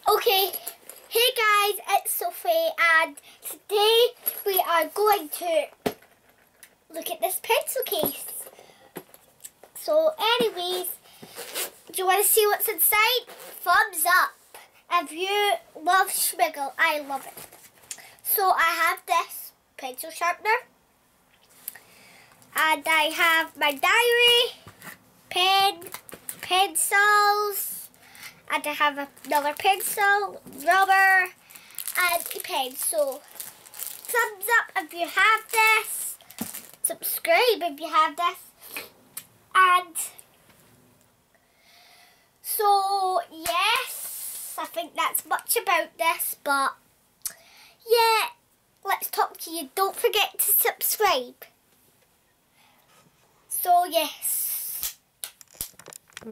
Okay, hey guys, it's Sophie and today we are going to look at this pencil case. So anyways, do you want to see what's inside? Thumbs up if you love Schmiggle. I love it. So I have this pencil sharpener and I have my diary, pen, pencils, and I have another pencil, rubber, and a pen. So, thumbs up if you have this. Subscribe if you have this. And so, yes, I think that's much about this. But, yeah, let's talk to you. Don't forget to subscribe. So, yes.